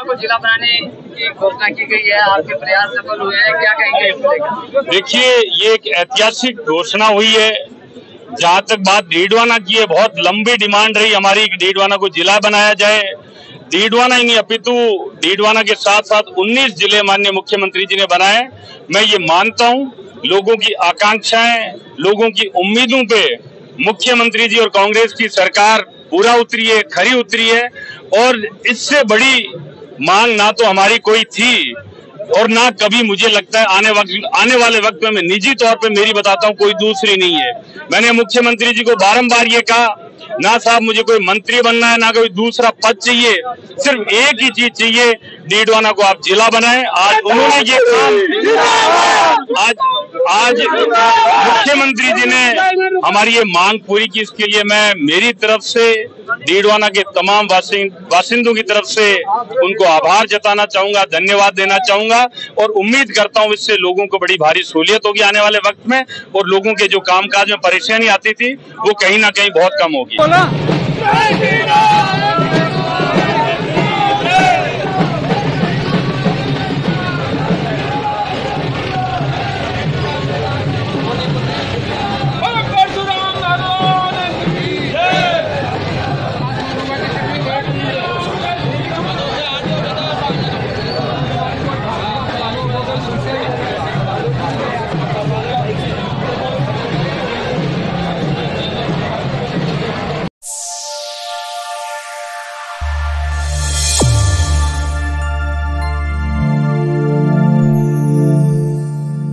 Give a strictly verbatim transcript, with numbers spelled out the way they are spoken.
को जिला बनाने की घोषणा की गई है, आपके प्रयास सफल हुए हैं, क्या कहेंगे? देखिए, ये एक ऐतिहासिक घोषणा हुई है। जहाँ तक बात डीडवाना की है, बहुत लंबी डिमांड रही हमारी कि डीडवाना को जिला बनाया जाए। डीडवाना ही नहीं अपितु डीडवाना के साथ साथ उन्नीस जिले माननीय मुख्यमंत्री जी ने बनाए। मैं ये मानता हूँ लोगों की आकांक्षाएं, लोगों की उम्मीदों पे मुख्यमंत्री जी और कांग्रेस की सरकार पूरा उतरी है, खरी उतरी है। और इससे बड़ी मांग ना तो हमारी कोई थी और ना कभी मुझे लगता है आने वक्त आने वाले वक्त में मैं निजी तौर पे मेरी बताता हूँ कोई दूसरी नहीं है। मैंने मुख्यमंत्री जी को बारंबार ये कहा, ना साहब मुझे कोई मंत्री बनना है, ना कोई दूसरा पद चाहिए, सिर्फ एक ही चीज चाहिए, डीडवाना को आप जिला बनाएं। आज उन्होंने ये काम आज आज मुख्यमंत्री जी ने हमारी ये मांग पूरी की। इसके लिए मैं मेरी तरफ से डीडवाना के तमाम बासिंदों की तरफ से उनको आभार जताना चाहूंगा, धन्यवाद देना चाहूंगा और उम्मीद करता हूं इससे लोगों को बड़ी भारी सहूलियत होगी आने वाले वक्त में और लोगों के जो कामकाज में परेशानी आती थी वो कहीं ना कहीं बहुत कम होगी।